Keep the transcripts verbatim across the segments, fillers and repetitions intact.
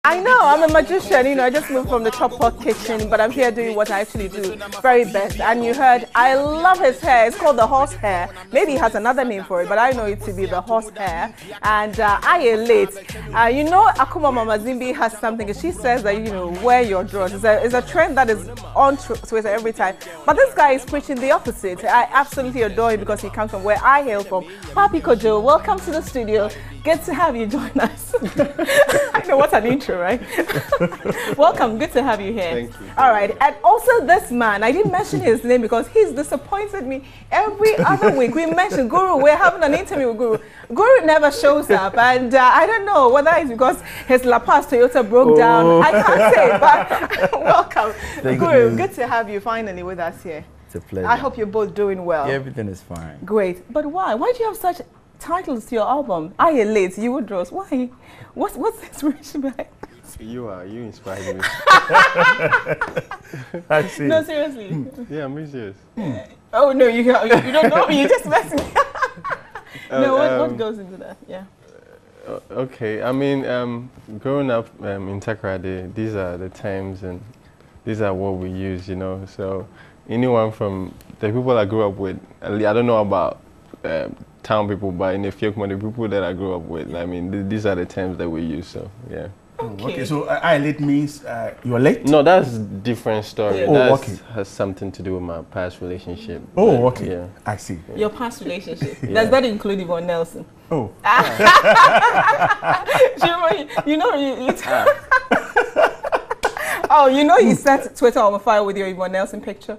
I know, I'm a magician, you know, I just moved from the Chop Pot kitchen, but I'm here doing what I actually do very best. And you heard, I love his hair, it's called the horse hair. Maybe he has another name for it, but I know it to be the horse hair. And uh, I elate. Uh, you know, Akuma Mama Zimbi has something, she says that, you know, wear your drawers. It's a, it's a trend that is on Twitter every time. But this guy is preaching the opposite. I absolutely adore him because he comes from where I hail from. Papi Kojo, welcome to the studio. Good to have you join us. I know, what an intro, right? Welcome, good to have you here. Thank you. All right, and also this man, I didn't mention his name because he's disappointed me every other week. We mentioned Guru, we're having an interview with Guru. Guru never shows up, and uh, I don't know whether it's because his La Paz Toyota broke oh. down. I can't say, but welcome. Thank Guru, you. good to have you finally with us here. It's a pleasure. I hope you're both doing well. Yeah, everything is fine. Great, but why? Why do you have such titles to your album? I elate, you would draw. Why? What's what's the inspiration behind? You are. You inspired me. I see. No, seriously. Yeah, I'm serious. Hmm. Oh no, you you don't know me. You just messed me. No, what, um, what goes into that? Yeah. Uh, okay, I mean, um, growing up um, in Takoradi, these are the times and these are what we use, you know. So anyone from the people I grew up with, I don't know about um, town people, but in the Fiokma, the people that I grew up with, I mean, th these are the terms that we use. So yeah. Okay, okay, so uh, I late means uh, you're late? No, that's a different story. Yeah. Oh, that okay. has something to do with my past relationship. Oh, but, okay. Yeah. I see. Your past relationship. Yeah. Does that include Yvonne Nelson? Oh. you know, you, you oh, you know you set Twitter on fire with your Yvonne Nelson picture?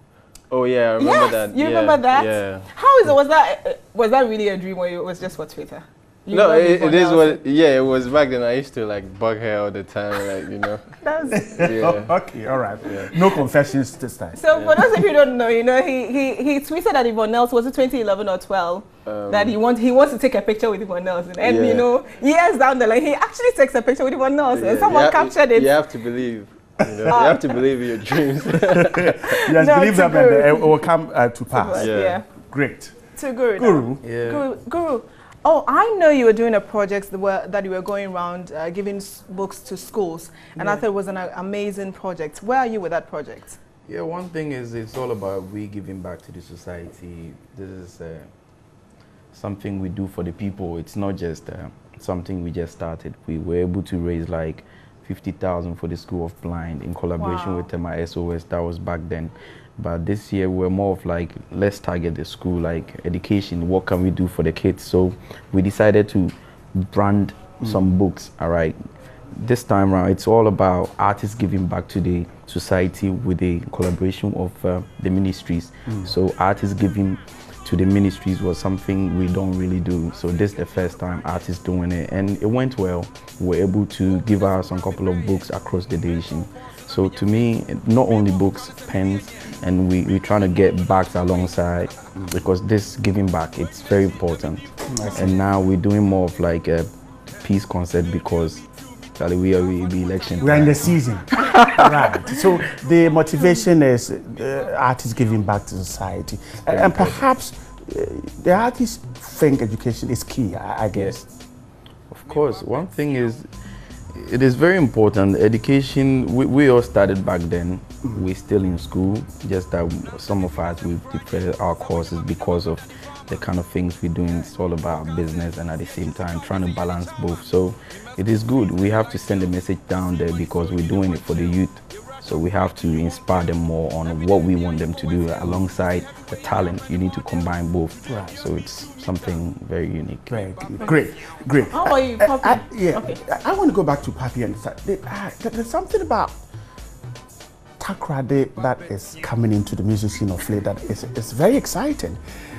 Oh yeah, I remember yes, that. You yeah, remember that? Yeah. How is it? Was that was that really a dream, or it was just for Twitter? You no, it, it is Nelson? what. Yeah, it was back then. I used to like bug her all the time, like you know. That's yeah. Oh, okay, all right. Yeah. No confessions this time. So yeah. for those of you who don't know, you know, he he he tweeted at Yvonne Nelson, was it twenty eleven or twelve, um, that he wants he wants to take a picture with Yvonne Nelson, and yeah. you know, years down the line, he actually takes a picture with Yvonne Nelson, Yeah. and someone you captured it. You have to believe. You, know, you have to believe in your dreams. Yes, No, believe that, Guru. and it will come uh, to pass. Yeah. yeah. Great. To Guru. Guru. Yeah. Guru. Guru. Oh, I know you were doing a project that, were, that you were going around uh, giving s books to schools, and yeah. I thought it was an uh, amazing project. Where are you with that project? Yeah, one thing is it's all about we giving back to the society. This is uh, something we do for the people. It's not just uh, something we just started. We were able to raise like fifty thousand for the School of Blind in collaboration Wow. with M I S O S. That was back then. But this year we're more of like, let's target the school, like education, what can we do for the kids? So we decided to brand mm. some books, all right? This time around, it's all about artists giving back to the society with the collaboration of uh, the ministries. Mm. So artists giving to the ministries was something we don't really do. So this is the first time artists doing it, and it went well. We were able to give out some couple of books across the nation. So to me, not only books, pens, and we, we're trying to get bags alongside, because this giving back, it's very important. And now we're doing more of like a peace concert because Charlie, we are we be election. We're in the season. Right. So the motivation is uh, artists giving back to society. And, and perhaps uh, the artists think education is key, I, I guess. Yes. Of course, one thing is, it is very important. Education, we, we all started back then. Mm-hmm. We're still in school, just that some of us, we've defended our courses because of the kind of things we're doing. It's all about business and at the same time trying to balance both. So it is good. We have to send a message down there because we're doing it for the youth. So we have to inspire them more on what we want them to do alongside the talent. You need to combine both. Right. So it's something very unique. Great, great, great. How about you, Papi? I, I, yeah, okay. I, I want to go back to Papi and say, uh, there's something about Takoradi that is coming into the music scene of late that is, is very exciting.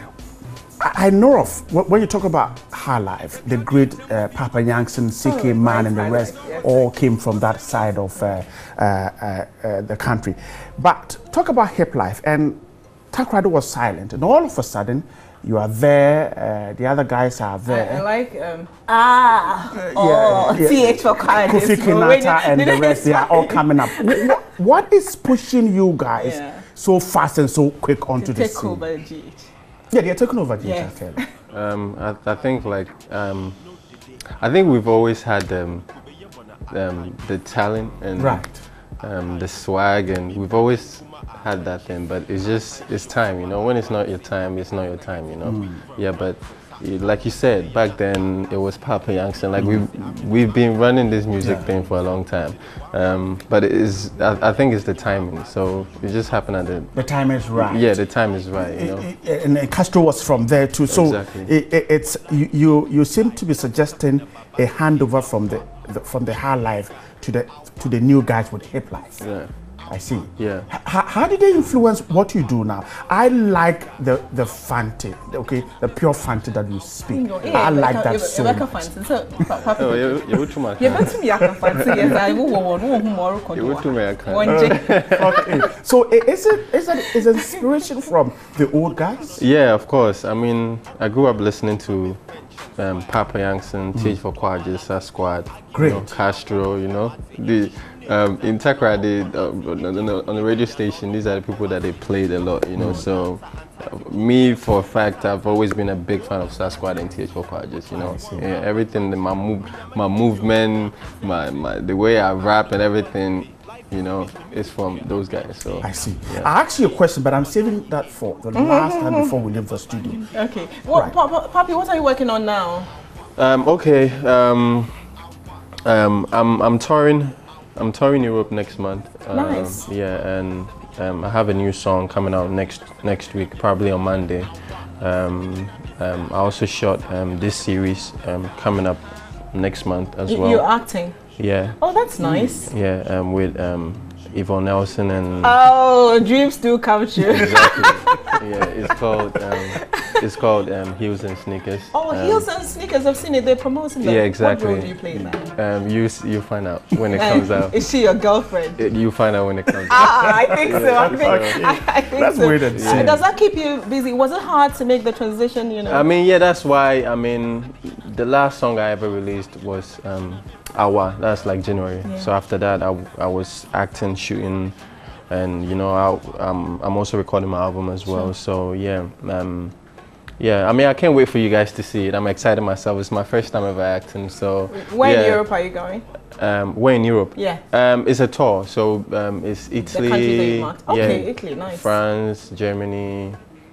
I, I know of, when you talk about High Life, the great uh, Papa Yankson, C K oh, Man and the rest yes. all came from that side of uh, uh, uh, uh, the country. But talk about Hip Life, and Takoradi was silent, and all of a sudden, you are there, uh, the other guys are there. I, I like, um, ah, uh, oh, yeah, yeah. T H for kindness. Kofi Kinata and the rest, they are all coming up. what, what is pushing you guys yeah. so fast and so quick onto to the take scene? over G H? Yeah, they're taking over G H, Yes. I feel. Um, I, I think like um, I think we've always had um, um, the talent and Right. um, the swag, and we've always had that thing. But it's just it's time, you know. When it's not your time, it's not your time, you know. Mm. Yeah, but like you said, back then it was Papa Youngson. Like we've we've been running this music Yeah. thing for a long time, um, but it is I, I think it's the timing. So it just happened at the The time is right. yeah the time is right. You know. And uh, Castro was from there too. So Exactly. it, it, it's you, you. You seem to be suggesting a handover from the, the from the high life to the to the new guys with hip life. Yeah. I see. Yeah. H- how did they influence what you do now? I like the the fancy, okay, the pure fancy that you speak. I like that so much. Oh, you you too much. You bet me I can fancy yes I will want one more You too much. Okay. So i- is it is it is it inspiration from the old guys? Yeah, of course. I mean, I grew up listening to um, Papa Youngson, T H for Quadras, Sasquatch, Great. you know, Castro. You know, the um, in Takra, they, uh, on, the, on the radio station, these are the people that they played a lot. You know, so uh, me for a fact, I've always been a big fan of Sasquatch and T H for Quadras. You know, yeah, everything, my move, my movement, my, my the way I rap and everything. You know, it's from those guys. So I see. Yeah. I asked you a question, but I'm saving that for the last time before we leave the studio. Okay. What, Right. pa- pa- Papi, what are you working on now? Um, okay. Um, um, I'm I'm touring. I'm touring Europe next month. Um, Nice. Yeah, and um, I have a new song coming out next next week, probably on Monday. Um, um, I also shot um, this series um, coming up next month as Y- well. You're acting. Yeah, Oh, that's nice. yeah, um, with um, Yvonne Nelson and Oh, dreams do come true. exactly. Yeah, it's called um, it's called um, Heels and Sneakers. Oh, Um, heels and sneakers. I've seen it. They're promoting them. Yeah, exactly. What role do you play in that? Um, you s- you find out when it comes out. Is she your girlfriend? It- you find out when it comes out. Ah, I think so. I think, Okay. I, I think Let's so. wait and see. Uh, Does that keep you busy? Was it hard to make the transition? You know. I mean, yeah, that's why. I mean, the last song I ever released was um, Awa. That's like January. Yeah. So after that, I, I was acting, shooting, and you know, I, um, I'm also recording my album as well. Sure. So yeah, um, yeah. I mean, I can't wait for you guys to see it. I'm excited myself. It's my first time ever acting. So Where yeah. in Europe are you going? Um, where in Europe? Yeah. Um, it's a tour. So um, it's The Italy, country that you marked. Okay, yeah, Italy, nice. France, Germany,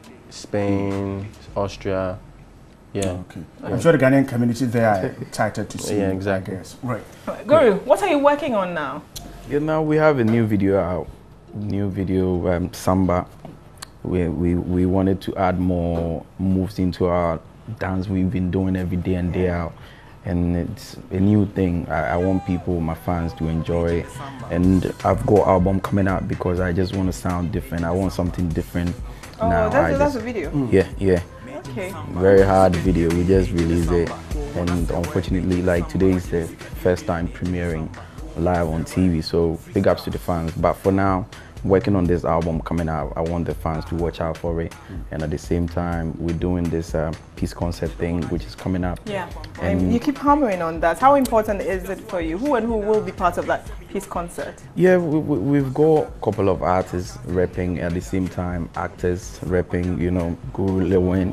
Spain, Austria. Yeah. Okay. I'm sure the Ghanaian community there are excited to see Yeah, you, I exactly. guess. Right. Guru, what are you working on now? Yeah, now we have a new video out. New video, um, Samba. We, we, we wanted to add more moves into our dance we've been doing every day and day out. And it's a new thing. I, I want people, my fans, to enjoy it. And I've got album coming out because I just want to sound different. I want something different Oh, now. that's, I that's just- a video. Yeah, yeah. Okay. Very hard video. We just released it, and unfortunately, like today is the first time premiering live on T V. So big ups to the fans. But for now, working on this album coming out, I want the fans to watch out for it. And at the same time, we're doing this uh, peace concert thing, which is coming up. Yeah. And- And you keep hammering on that. How important is it for you? Who and who will be part of that peace concert? Yeah, we, we, we've got a couple of artists rapping at the same time, actors rapping, you know, Guru Lil Wayne,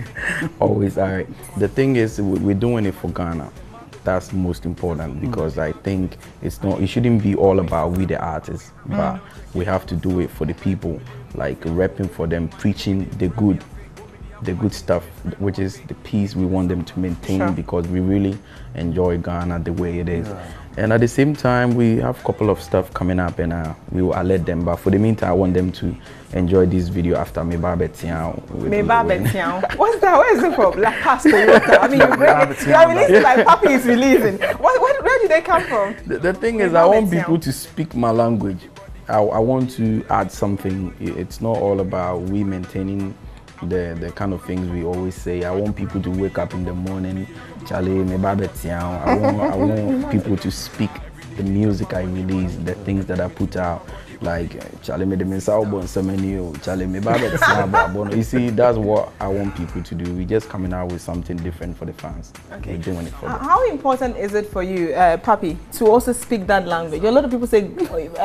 always all right. The thing is, we- we're doing it for Ghana. That's most important because I think it's not, it shouldn't be all about we the artists, but we have to do it for the people, like rapping for them, preaching the good, the good stuff, which is the peace we want them to maintain Sure. because we really enjoy Ghana the way it is. And at the same time, we have a couple of stuff coming up and uh, we will alert them. But for the meantime, I want them to enjoy this video after Me Ba Betian. with Me Lil Ba Wayne. Betian. What's that? Where is it from? Like past Toyota. I mean, you bring it, you are releasing like Papi is releasing. What, where, where did they come from? The, the thing Me is, Ba I want Betian. people to speak my language. I, I want to add something. I- It's not all about we maintaining the, the kind of things we always say. I want people to wake up in the morning, Charlie, Me Ba Betian. I want, I want people to speak the music I release, the things that I put out. Like, Charlie, me de me sao bon semenio, Charlie, me ba betian ba bono. You see, that's what I want people to do. We're just coming out with something different for the fans. Okay. We're doing it for H- them. How important is it for you, uh, Papi, to also speak that language? A lot of people say,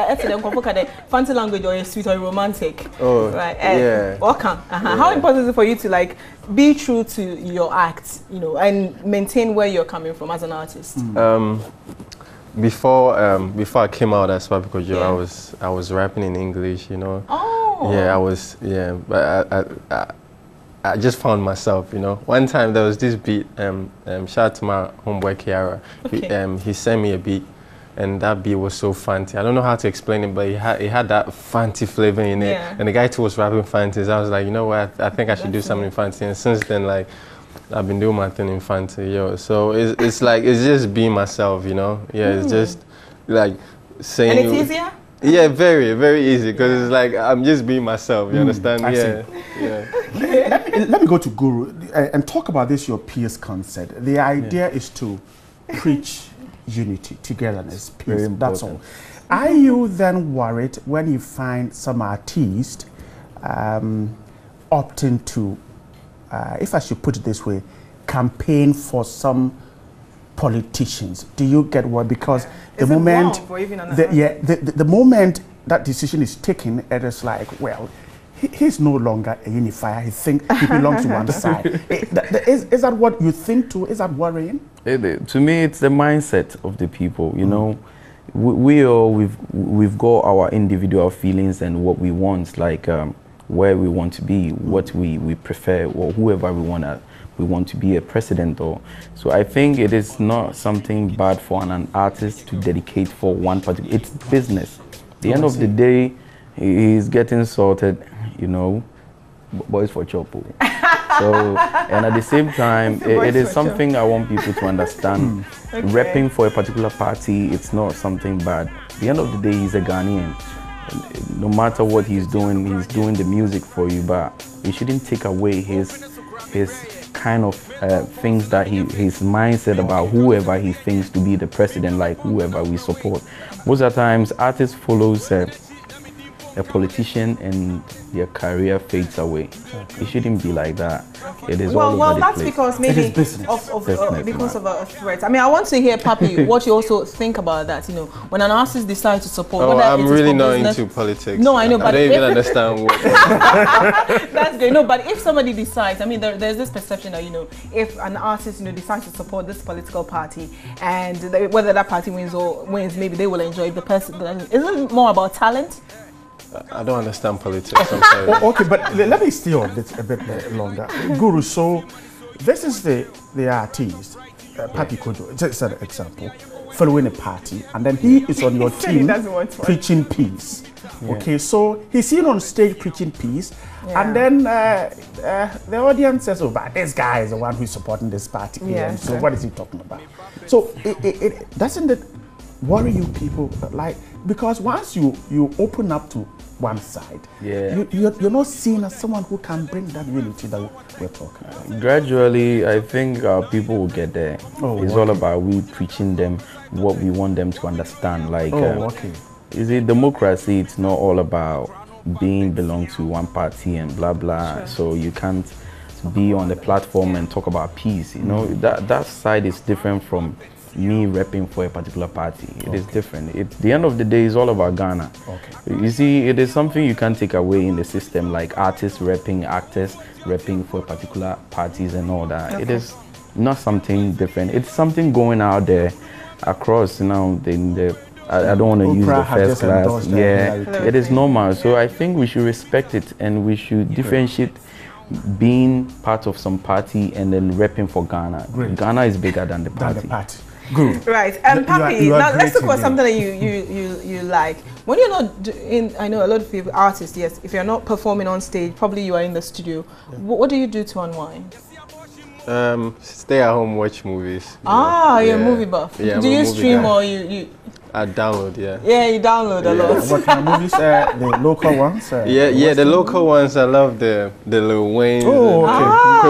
uh, fancy language or sweet or romantic. Oh, right? yeah. Okay. Uh-huh. How important is it for you to like be true to your act, you know, and maintain where you're coming from as an artist? Um, before um, before I came out as Papi Kojo, Yeah. I was I was rapping in English, you know. Oh. Yeah, I was. Yeah, but I, I, I, I just found myself, you know. One time there was this beat. Um, um, shout out to my homeboy Kiara. Okay. He, um, he sent me a beat, and that beat was so fancy. I don't know how to explain it, but it had it had that fancy flavor in it. Yeah. And the guy too was rapping fancy. So I was like, you know what? I, I think I should do That's something it. fancy. And since then, like, I've been doing my thing in fancy, yo. So it's it's like it's just being myself, you know. Yeah, it's just like saying. And it's easier? Yeah, very, very easy because it's like I'm just being myself. You understand? I see. Yeah, yeah. let, me, let me go to Guru uh, and talk about this, your peace concept. The idea is to preach unity, togetherness, peace. Very That's all. important. Are you then worried when you find some artist um, opting to, uh, if I should put it this way, campaign for some politicians? Do you get what? Because the Is it moment, wrong for even an the, artist? yeah, the, the, the moment that decision is taken, it is like, well, he, he's no longer a unifier. He think he belongs to one side. It- that- that- is, is that what you think too? Is that worrying? It, it- to me, it's the mindset of the people. You know, we, we all we've we've got our individual feelings and what we want, like um, where we want to be, what we, we prefer, or whoever we want to we want to be a president or. So I think it is not something bad for an, an artist to dedicate for one particular. It's business. The end of the day, he- he's getting sorted. You know, b- boys for chopo. So, and at the same time, it, it is something I want people to understand. Okay. Repping for a particular party, it's not something bad. At the end of the day, he's a Ghanaian. No matter what he's doing, he's doing the music for you, but it shouldn't take away his his kind of uh, things that he, his mindset about whoever he thinks to be the president, like whoever we support. Most of the times, artists follows uh, a politician and their career fades away. It shouldn't be like that. It is all Well, over well, the that's place. because maybe is business. of, of, Business, uh, because man. of a threat. I mean, I want to hear, Papi, what you also think about that. You know, when an artist decides to support, Oh, whether I'm it is really for not business- into politics. No, I know, I but don't even if- understand what. That's great. No, but if somebody decides, I mean, there, there's this perception that, you know, if an artist, you know, decides to support this political party, and they, whether that party wins or wins, maybe they will enjoy the person. Isn't it more about talent? I don't understand politics. I'm sorry. Oh, okay, but le- let me stay on this a bit uh, longer. Guru, so this is the, the artist, uh, Papi Kojo, just an example, following a party, and then he is on your He said he team doesn't want to. preaching peace. Okay, so he's seen on stage preaching peace, Yeah. and then uh, uh, the audience says, oh, but this guy is the one who's supporting this party. Yeah, and so sure. what is he talking about? So it, it, it doesn't it worry you people, like, because once you, you open up to one side, Yeah. you, you're, you're not seen as someone who can bring that unity that we're talking about. Gradually, I think uh, people will get there. Oh, it's all about we preaching them what we want them to understand. Like, Oh, um, okay. is it democracy? It's not all about being belong to one party and blah blah. So you can't be on the platform and talk about peace. You know, that that side is different from me repping for a particular party. It is different. It, the end of the day is all about Ghana. Okay. You see, it is something you can't take away in the system, like artists repping, actors repping for particular parties and all that. It Okay. is not something different. It's something going out there across, you know, the, the I, I don't want to use Oprah the has first just class. endorsed, uh, Yeah, Hillary it is normal. So I think we should respect it and we should differentiate being part of some party and then repping for Ghana. Great. Ghana is bigger than the Than party. the party. Good. Right, um, You- you are- Papi, you are now let's talk great about in something that you, you, you, you like. When you're not do- in, I know a lot of people, artists, yes, if you're not performing on stage, probably you are in the studio. Wh- What do you do to unwind? Um, stay at home, watch movies. you Ah, know. you're Yeah. a movie buff. Yeah, I'm do a you movie stream guy. or you, you, I download, yeah. yeah, you download a Yeah. lot. What kind of movies? Uh, the local ones? Uh, Yeah, yeah. The Western local ones, I love the the Lil Wayne. Oh, okay.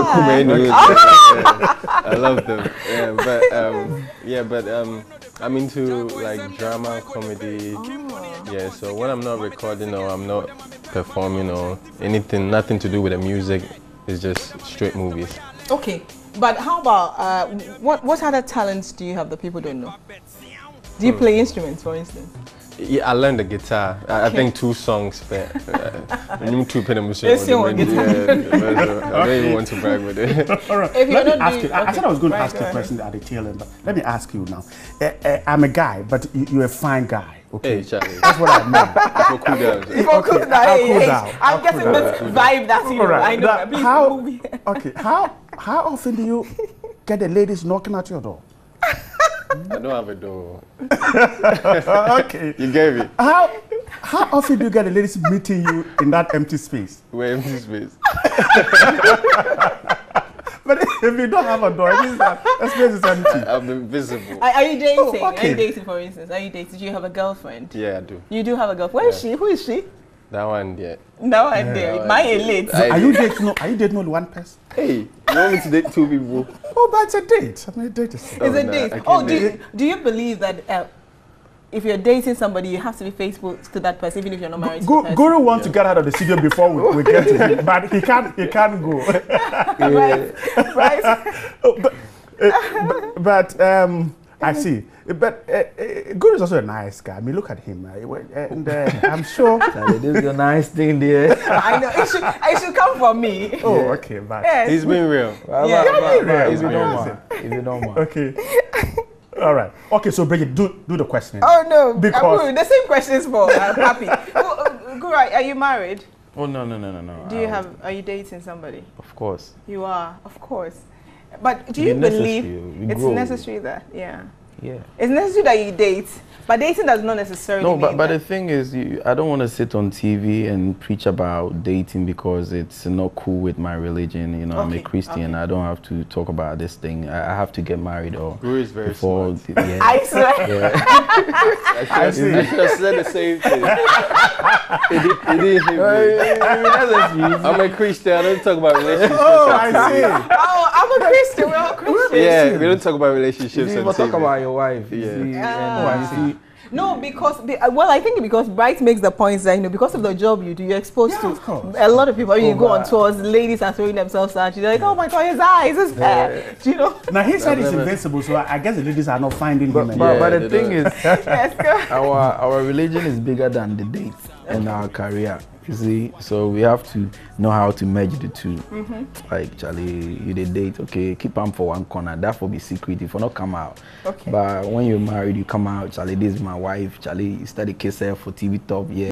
I love them. Yeah, but um, yeah, but um, I'm into like drama, comedy. Yeah, so when I'm not recording or I'm not performing or anything, nothing to do with the music, it's just straight movies. Okay, but how about, uh, what, what other talents do you have that people don't know? Do you play instruments, for instance? Yeah, I learned the guitar. I, I think two songs, but uh, two pennies. Let's see what Yeah, guitar. I don't even want to brag with it. All right. If you're Let me not ask doing- you. I, I okay. said I was going to Right, ask go you a ahead. question at the tail end, but let me ask you now. Uh, uh, I'm a guy, but you, you're a fine guy. Okay. Hey, Charlie. That's what I meant. People cool down. People Okay, cool down. I'll Hey, cool hey, down. I'm I'll getting cool this down. vibe that you know. All right. I know. Now, Please how? move here. Okay. How? How often do you get the ladies knocking at your door? I don't have a door. Uh, okay. You gave it. How? How often do you get the ladies meeting you in that empty space? We're empty space. But if you don't have a door, it means that the space is empty. I'm invisible. Are, are you dating? Oh, Are okay. you dating, for instance? Are you dating? Do you have a girlfriend? Yeah, I do. You do have a girlfriend. Where is she? Who is she? That one, yeah. No idea. My elite. I- Are you dating? Are you dating only one person? Hey, you want me to date two people? Oh, but it's a date. I mean, a date is. Is Oh, it nah, date? I can't Oh, do date. you, do you believe that uh, if you're dating somebody, you have to be faithful to that person, even if you're not married to the Gu- person? Guru wants to get out of the studio before we, we get to him, but he can't. He can't go. Right? Right? Oh, but, uh, but, but um, I see. But uh, uh, Guru is also a nice guy. I mean, look at him. Uh, and uh, I'm sure. Charlie, this is a nice thing there. I know. It should, it should come from me. Oh, okay. But Yes. He's been real. Well, Yeah. well, well, well, He's if you don't real. mind, if you don't mind. okay. All right. Okay. So, Bridget, do do the question. Oh no! Because- Guru, the same questions for uh, Papi. Oh, uh, Guru, are are you married? Oh no no no no no. Do you Um, have? Are you dating somebody? Of course. You are, of course. But do Be you necessary, believe we it's grow. necessary that? Yeah, Yeah. it's necessary that you date, but dating does not necessarily. No, but mean but the that. thing is, you, I don't want to sit on T V and preach about dating because it's not cool with my religion. You know, I'm a Okay, Christian. okay. I don't have to talk about this thing. I, I have to get married or Guru is very before. smart. the- yeah. I swear. yeah. I should, have, see. I should have said the same thing. it, did, it didn't hit me. I'm a Christian. I don't talk about relationships. Oh, on I T V. see. Oh, I'm a Christian. We're all Christians. Yeah, we don't talk about You relationships. even on talk T V. about your wife. You Yeah. see, Ah. and, uh, you see, No, because be, uh, well, I think because Bright makes the points that you know because of the job you do, you're exposed Yeah, to of course. a lot of people. You Oh, go on but- tours, ladies are throwing themselves at you. They're like, oh my god, his eyes, his hair. Do you know? Now he said he's Never- invincible, so I I guess the ladies are not finding but, him. but, anymore. but Yeah, the they thing don't. is, Yes, go. our our religion is bigger than the date and our career. You see, so we have to know how to merge the two. Like Charlie, you did date, okay, keep them for one corner. That will be secret. If you not come out. Okay. But when you're married, you come out. Charlie, this is my wife. Charlie, you study kiss her for T V top. Yeah.